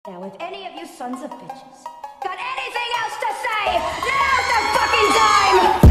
Now, if any of you sons of bitches got anything else to say, now's the fucking time!